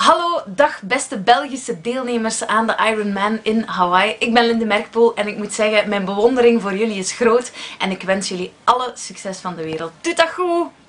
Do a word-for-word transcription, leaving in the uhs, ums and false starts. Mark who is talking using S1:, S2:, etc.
S1: Hallo, dag beste Belgische deelnemers aan de Ironman in Hawaii. Ik ben Linde Merkpoel en ik moet zeggen, mijn bewondering voor jullie is groot en ik wens jullie alle succes van de wereld. Doe dat goed!